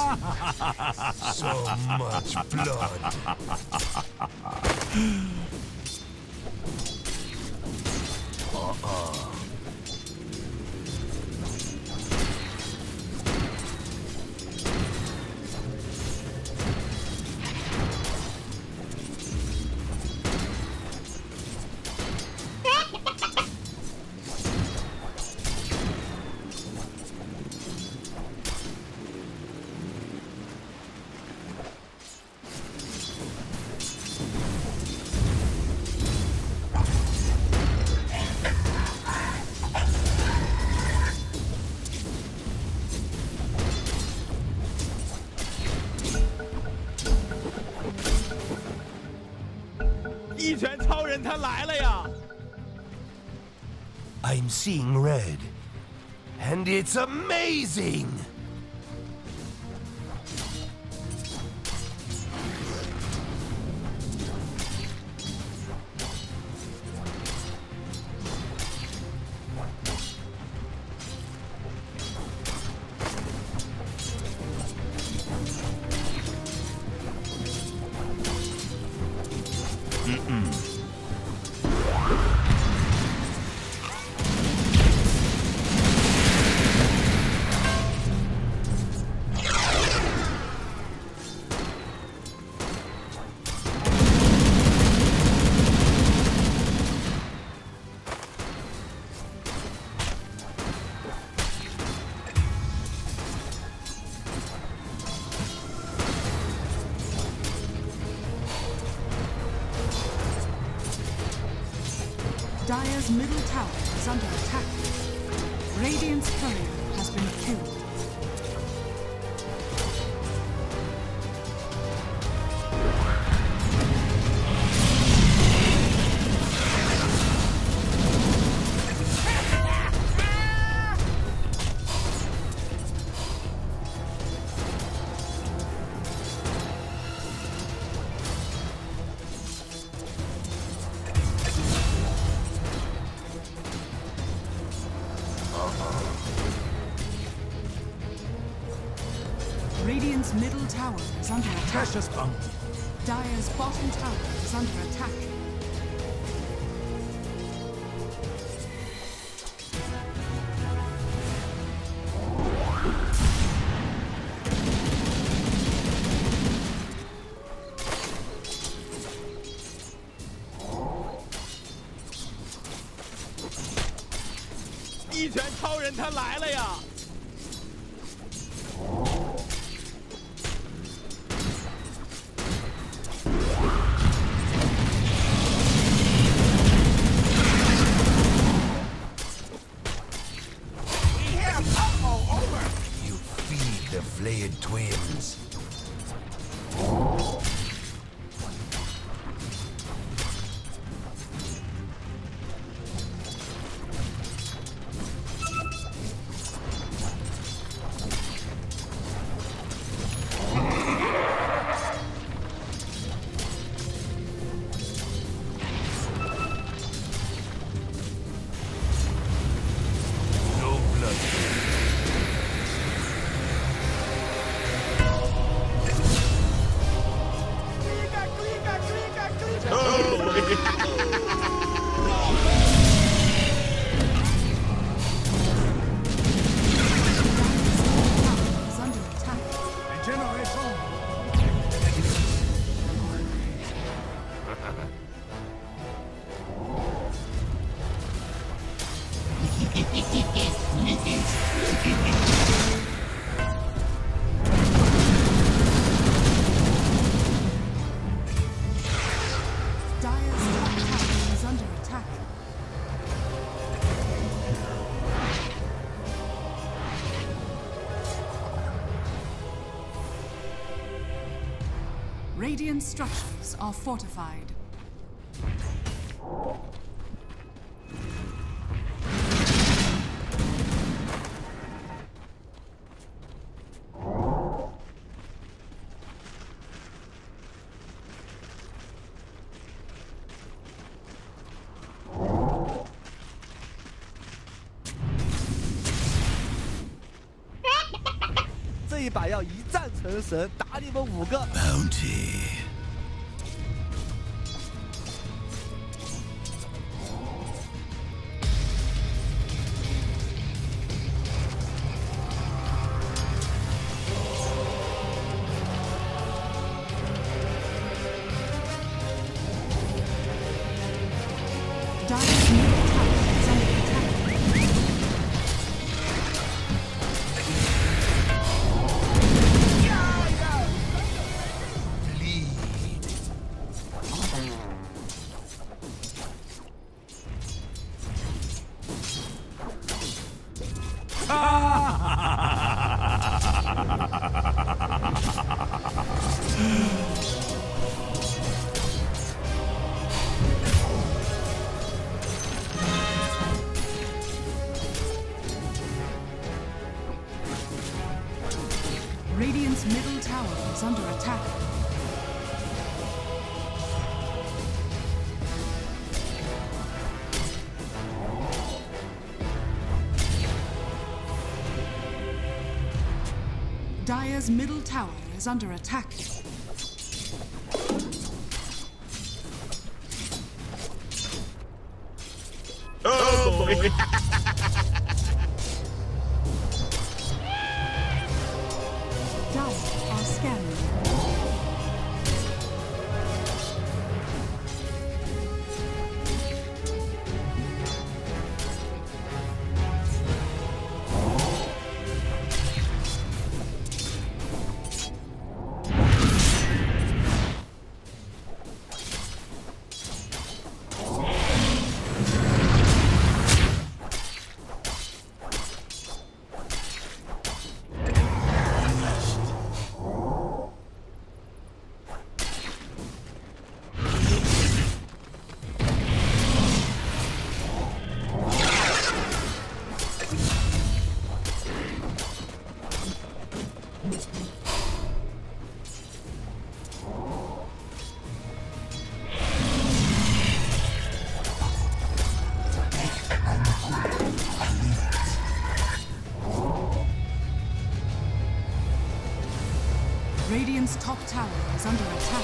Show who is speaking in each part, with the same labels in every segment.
Speaker 1: So much blood. I'm seeing red, and it's amazing!
Speaker 2: Dire's middle tower is under attack. Radiant's courier has been killed. Radiant's middle tower is under attack.
Speaker 1: Precious bounty.
Speaker 2: Dire's bottom tower is under attack.
Speaker 1: You feed the flayed twins.
Speaker 2: Radiant structures are fortified.
Speaker 3: 这一把要一战成神，打你们5个。
Speaker 1: Bounty.
Speaker 2: Dire's middle tower is under attack. Radiant's middle tower is under attack. Dire's middle tower is under attack.
Speaker 4: Oh boy.
Speaker 2: Dire are scanning. Radiant's top tower is under attack.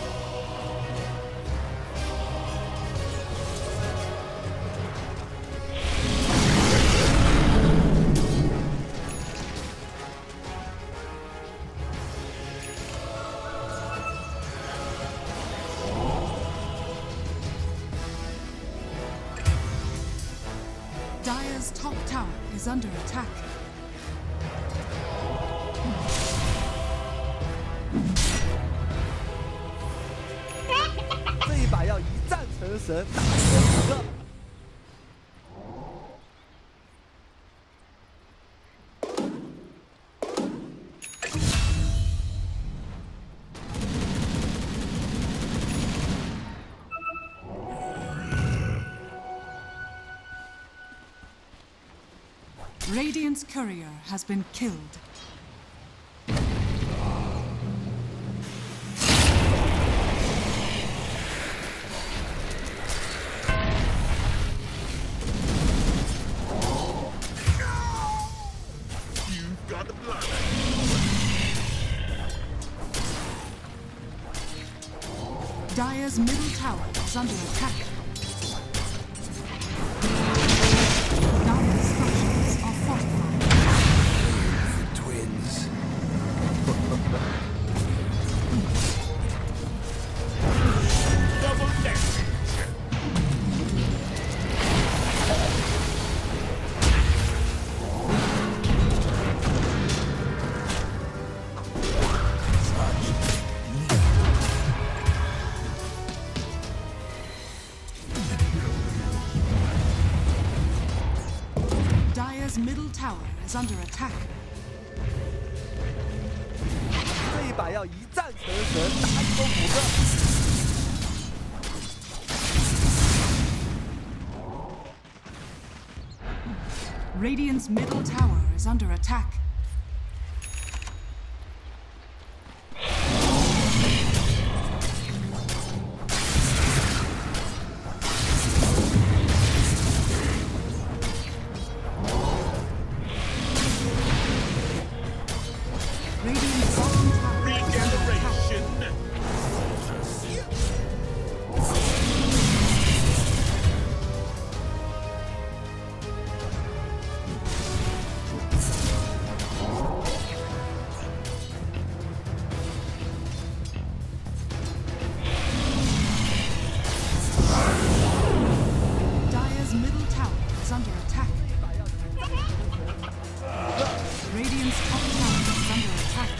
Speaker 2: Dire's top tower is under attack.
Speaker 3: "这一把要一战成神，打你们5个。
Speaker 2: Radiant's courier has been killed.
Speaker 4: You've got the blood.
Speaker 2: Dire's middle tower is under attack. Dire's structures are fortified.
Speaker 1: The twins.
Speaker 4: Double damage.
Speaker 2: Dire's middle tower is under attack.
Speaker 3: 这一把要一战成神，打你们5个。
Speaker 2: Radiant's middle tower is under attack. Radiant's top tower is under attack.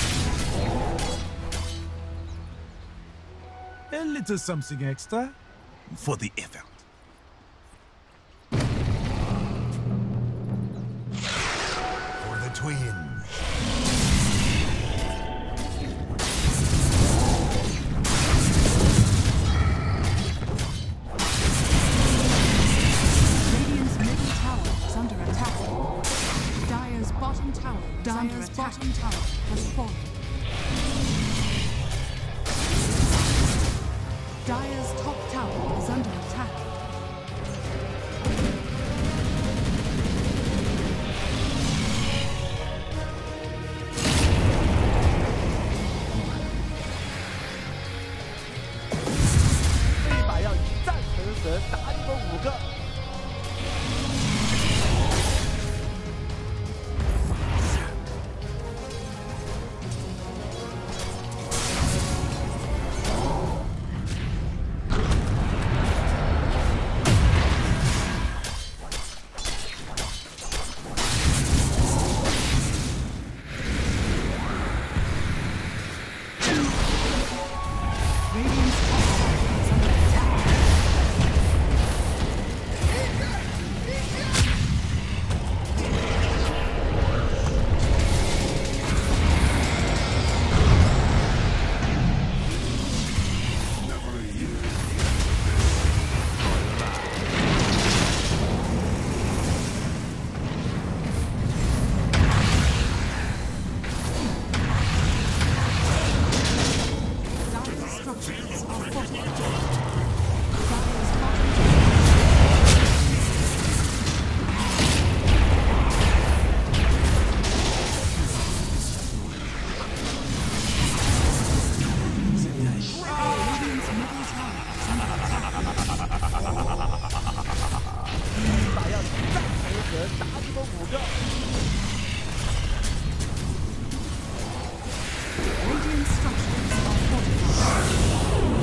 Speaker 5: A little something extra for the effort.
Speaker 1: For the twins.
Speaker 2: Radiant's middle tower is under attack. Dire's bottom tower has fallen. Dire's top tower is under attack.
Speaker 3: 这一把要一战成神，打你们5个。
Speaker 2: Radiant's top tower is under attack. Dire's structures are fortified. Dire's bottom tower Radiant's middle tower is under attack.
Speaker 3: 这一把要一战成神，打你们5个。
Speaker 2: Radiant structures are fortified.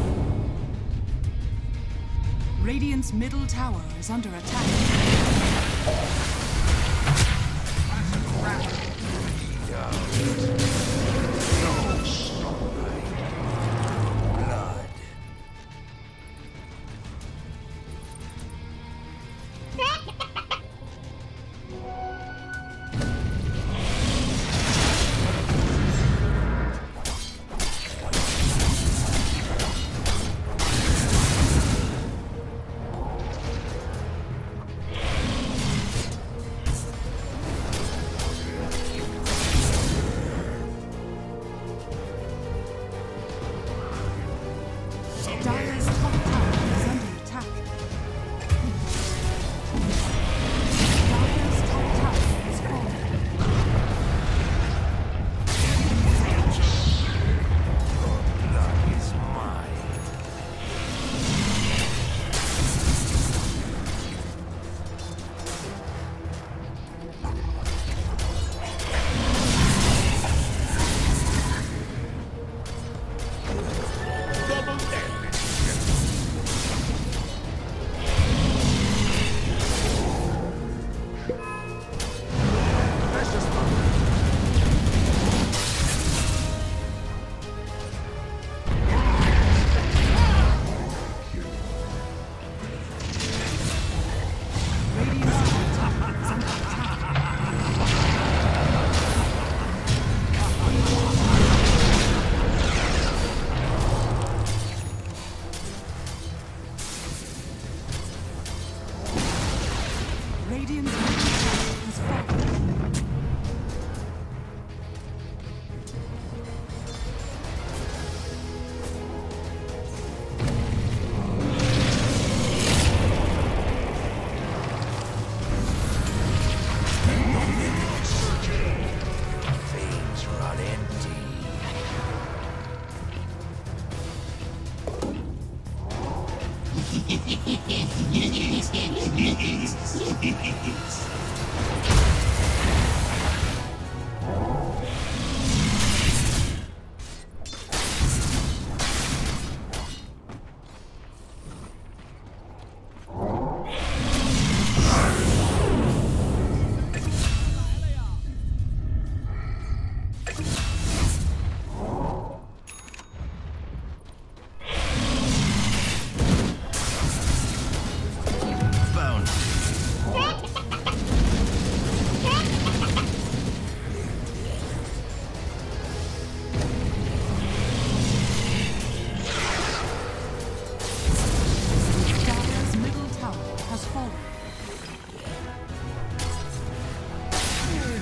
Speaker 2: Radiant's middle tower is under attack.
Speaker 1: Blood.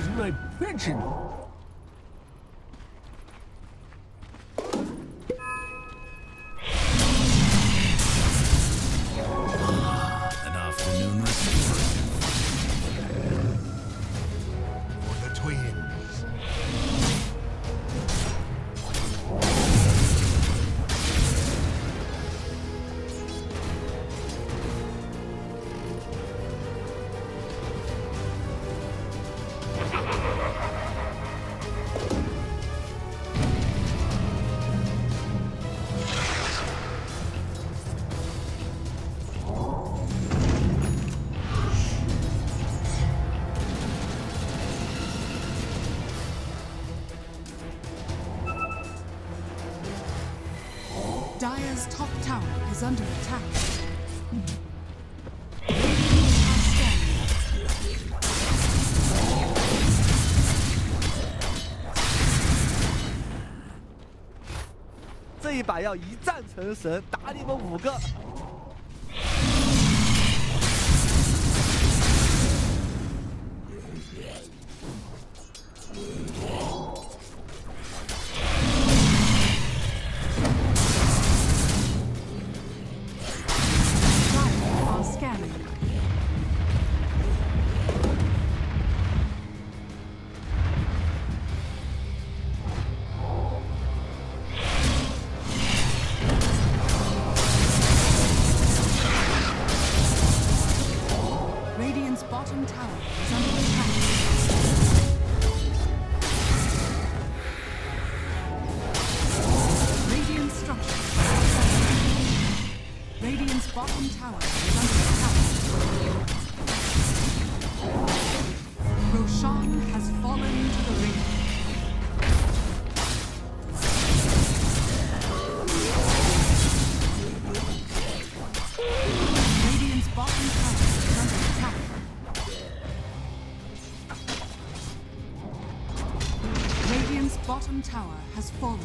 Speaker 6: my pigeon?
Speaker 5: An afternoon report.
Speaker 1: For the twins.
Speaker 2: Dire's top tower is under attack. Radiant are scanning.
Speaker 3: 这一把要一战成神，打你们5个。
Speaker 2: Dire are scanning. Radiant's bottom tower is under attack. Radiant structures are falling. Radiant's bottom tower is under attack. Roshan has fallen to the ring. Radiant's bottom tower is under attack. Radiant's bottom tower has fallen.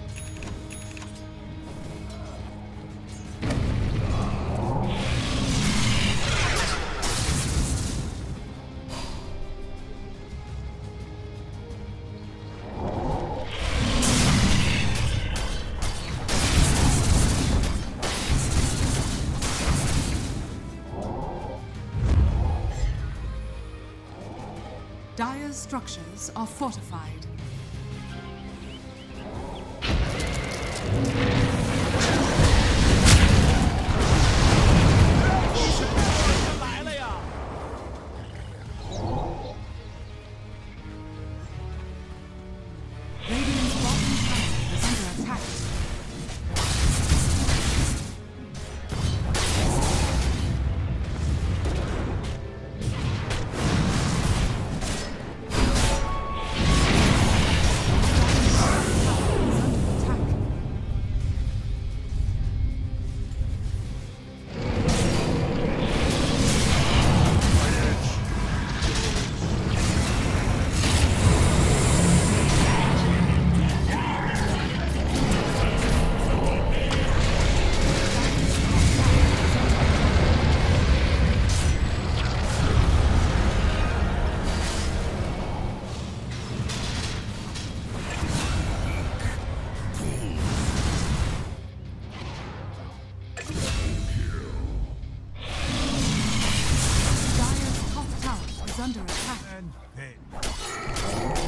Speaker 2: Dire's structures are fortified. Radiant's bottom tower is under attack. Is under attack. Dire's top tower is under attack.
Speaker 5: And then.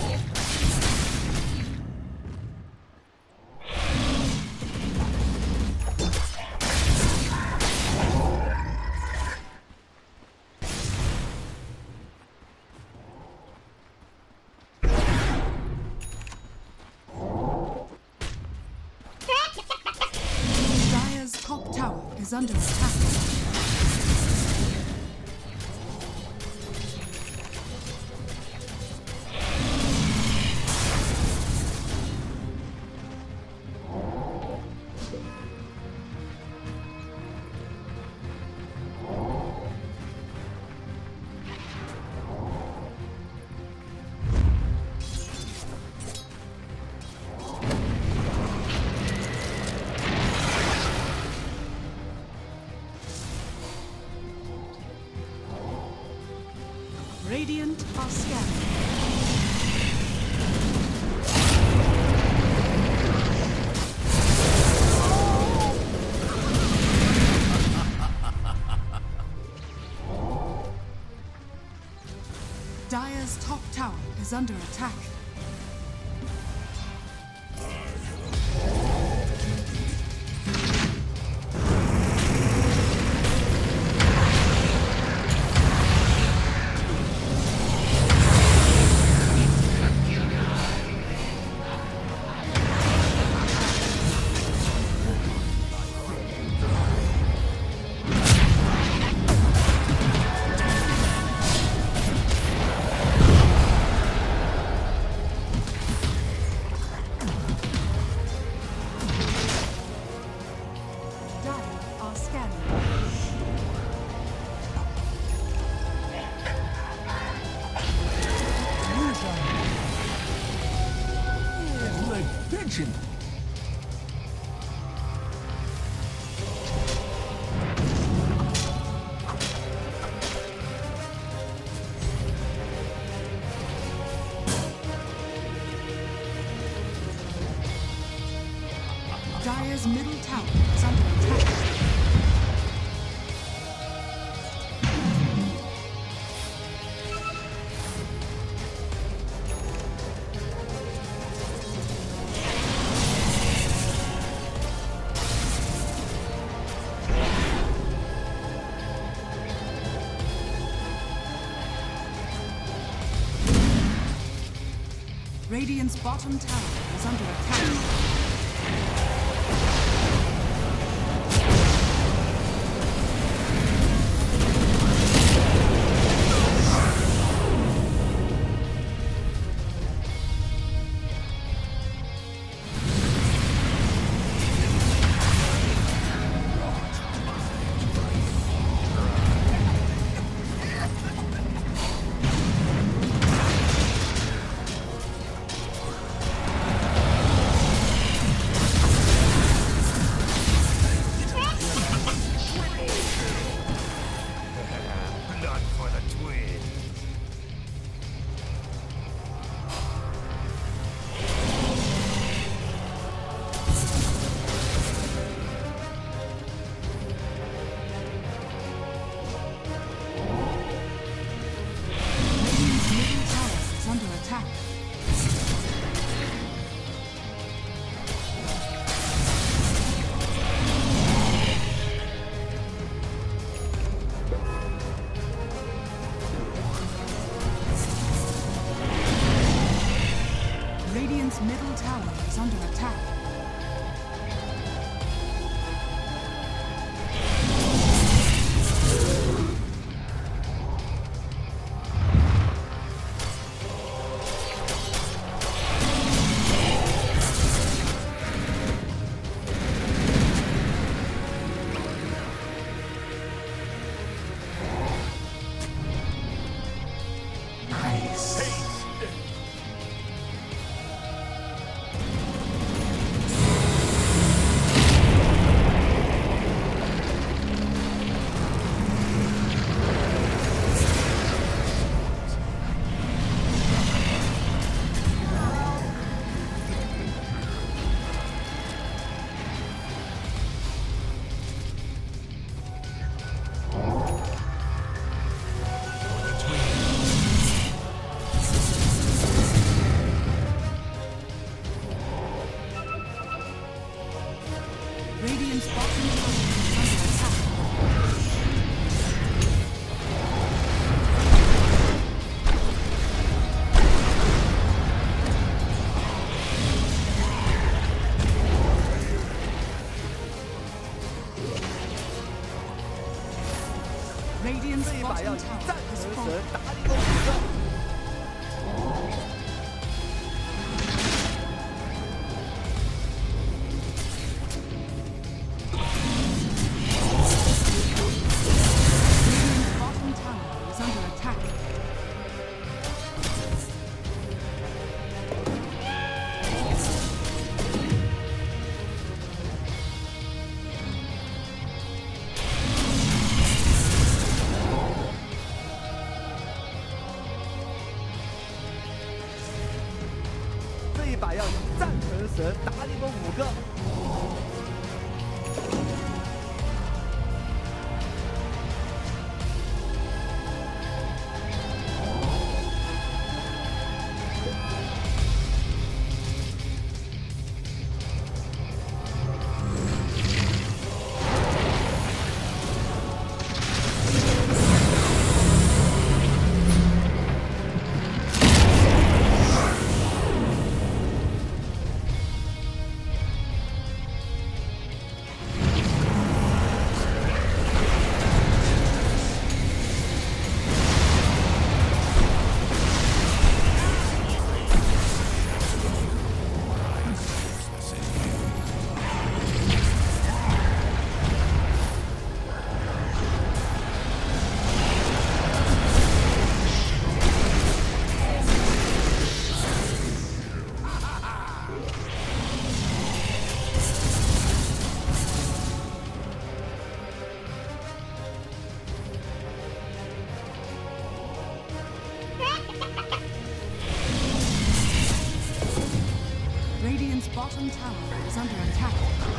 Speaker 2: Dire's top tower is under attack. is under attack.
Speaker 1: Attention!
Speaker 2: Dire's middle tower is under attack. Radiant's bottom tower is under attack.
Speaker 1: Blood for the twin.
Speaker 2: Radiant's middle tower is under attack. Radiant's middle tower is under attack. Radiant's bottom tower is under attack. Radiant's
Speaker 3: 这一把要
Speaker 2: bottom
Speaker 3: 一
Speaker 2: tower
Speaker 3: 战
Speaker 2: has
Speaker 3: 成
Speaker 2: fallen.
Speaker 3: 神，打你个五个！
Speaker 2: Radiant's bottom tower is under attack.
Speaker 3: “这一把要一战成神，打你们五个！”
Speaker 2: Radiant's bottom tower is under attack.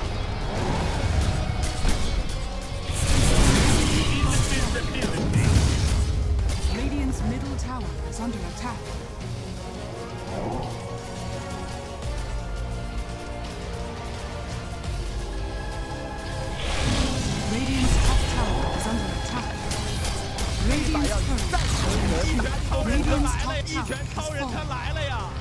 Speaker 2: Radiant's middle tower is under attack. Radiant's top tower is under attack. Radiant's turret. Radiant's top
Speaker 4: 一拳
Speaker 2: tower
Speaker 4: 超
Speaker 2: has
Speaker 4: 人他
Speaker 2: fallen.
Speaker 4: 来了呀！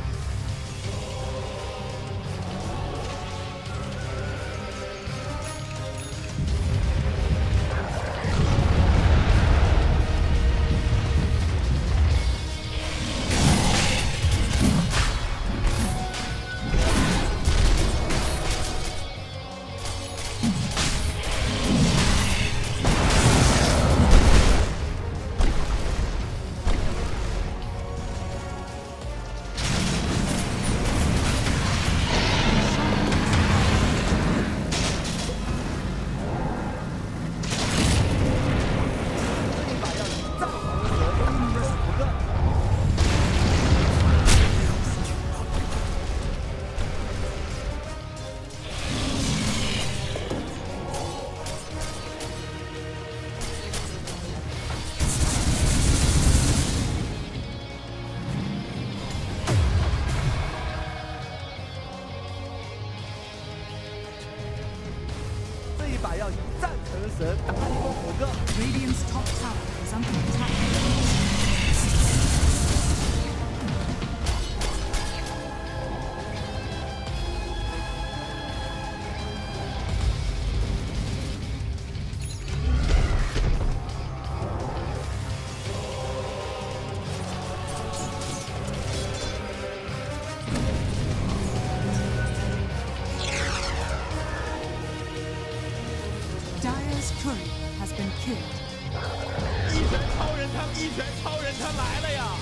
Speaker 3: 把要一战成神，打一波5个。
Speaker 2: Radiant's top tower is under attack. Dire's turret has been killed.
Speaker 4: 一拳超人他，一拳超人他来了呀！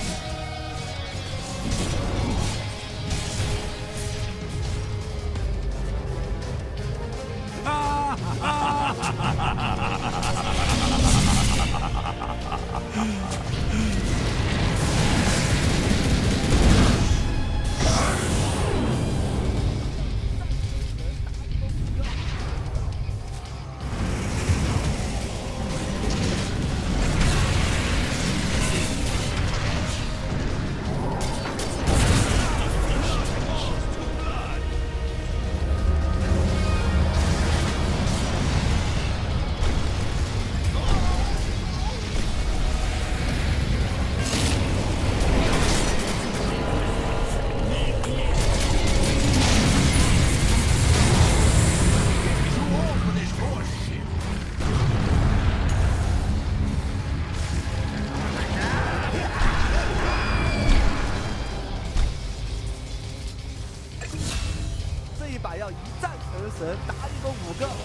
Speaker 3: 这一把要一战成神，打一波5个。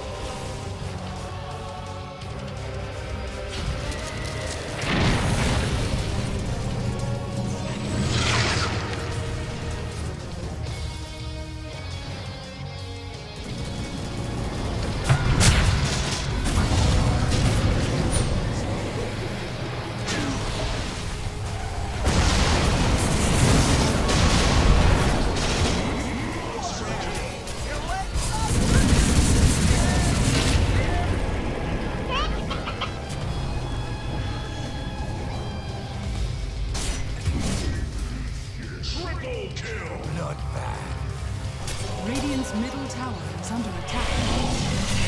Speaker 2: Radiant's middle tower is under attack.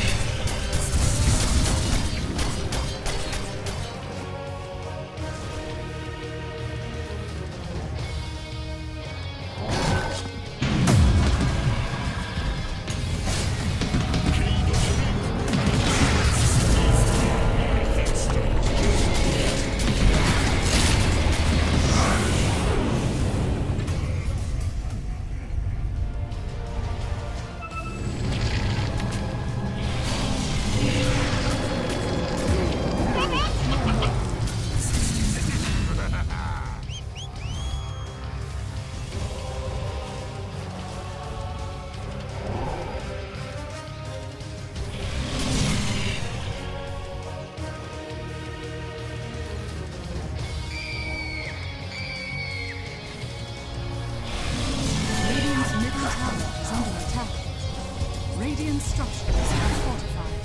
Speaker 2: structures are fortified.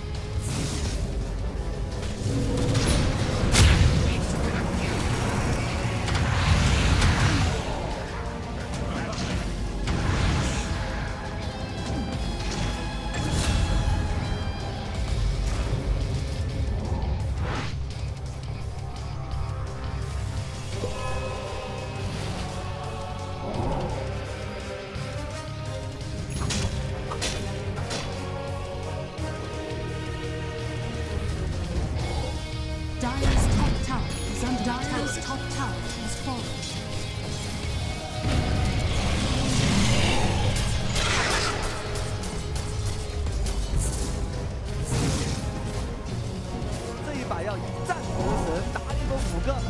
Speaker 2: Dire's top tower is under attack. Dire's top tower has fallen.
Speaker 3: 这一把要一战得神，打你们5个。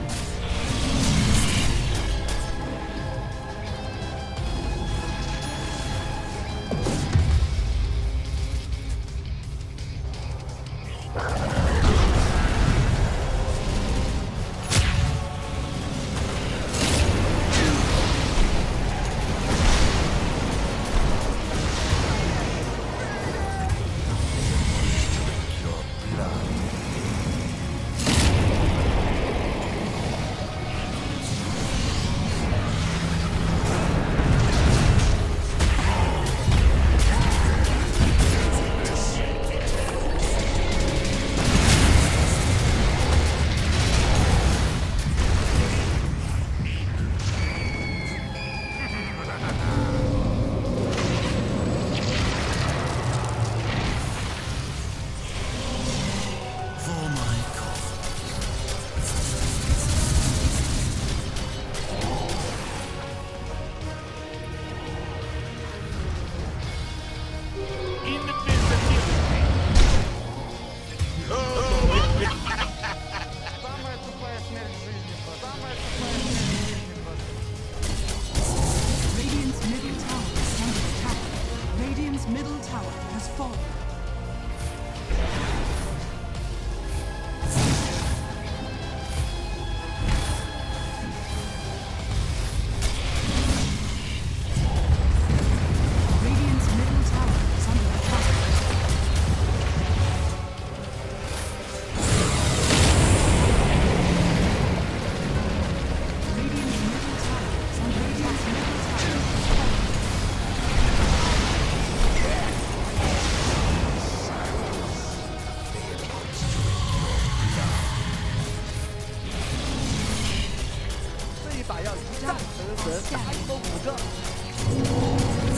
Speaker 2: Radiant's middle tower is under attack. Radiant's middle tower has fallen. Radiant's middle tower is under attack. Radiant's middle tower is under attack. Middle tower has fallen.
Speaker 3: 这一把要一战得神，打你们5个。